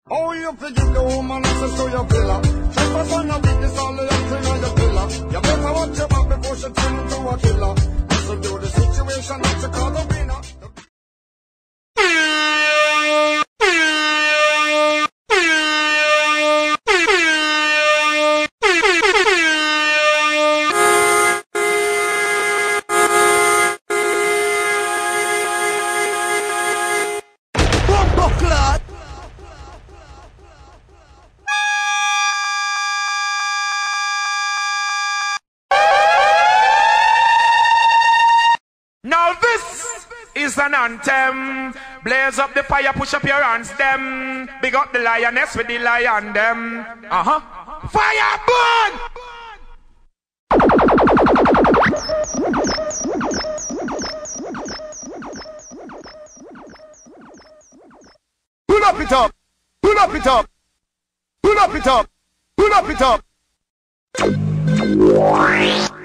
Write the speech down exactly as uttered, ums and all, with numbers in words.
Oh, you forgive the woman and say show your pillar. Trespass on your witness, all the acting on your pillar. You better watch your back before she turn into a killer. This will do the situation that you call the winner. Now this is an anthem. Blaze up the fire, push up your hands, them. Big up the lioness with the lion, them. Uh-huh. Fire burn! Pull up it up! Pull up it up! Pull up it up! Pull up it up!